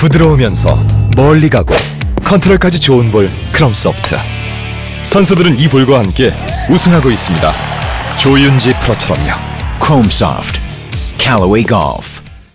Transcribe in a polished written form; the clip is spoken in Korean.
부드러우면서 멀리 가고 컨트롤까지 좋은 볼 크롬소프트. 선수들은 이 볼과 함께 우승하고 있습니다. 조윤지 프로처럼요. Chrome Soft, Callaway Golf.